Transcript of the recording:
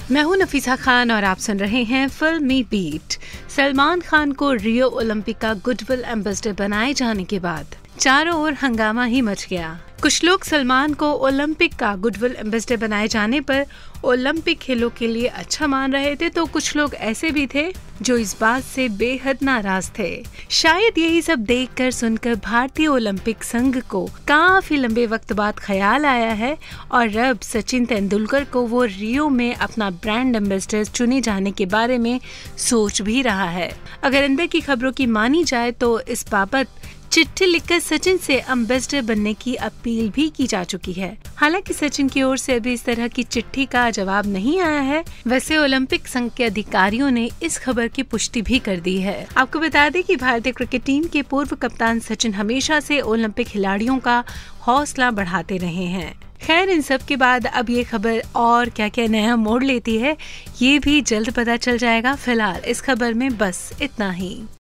मैं हूं नफीसा खान और आप सुन रहे हैं फिल्मी बीट। सलमान खान को रियो ओलंपिक का गुडविल एम्बेसडर बनाए जाने के बाद चारों ओर हंगामा ही मच गया। कुछ लोग सलमान को ओलंपिक का गुडविल एम्बेसडर बनाए जाने पर ओलंपिक खेलों के लिए अच्छा मान रहे थे, तो कुछ लोग ऐसे भी थे जो इस बात से बेहद नाराज थे। शायद यही सब देखकर सुनकर भारतीय ओलंपिक संघ को काफी लंबे वक्त बाद ख्याल आया है और अब सचिन तेंदुलकर को वो रियो में अपना ब्रांड एम्बेसडर चुने जाने के बारे में सोच भी रहा है। अगर अंदर की खबरों की मानी जाए तो इस बाबत चिट्ठी लिखकर सचिन से एम्बेसडर बनने की अपील भी की जा चुकी है। हालांकि सचिन की ओर से अभी इस तरह की चिट्ठी का जवाब नहीं आया है। वैसे ओलंपिक संघ के अधिकारियों ने इस खबर की पुष्टि भी कर दी है। आपको बता दें कि भारतीय क्रिकेट टीम के पूर्व कप्तान सचिन हमेशा से ओलंपिक खिलाड़ियों का हौसला बढ़ाते रहे हैं। खैर, इन सब के बाद अब ये खबर और क्या क्या नया मोड़ लेती है, ये भी जल्द पता चल जाएगा। फिलहाल इस खबर में बस इतना ही।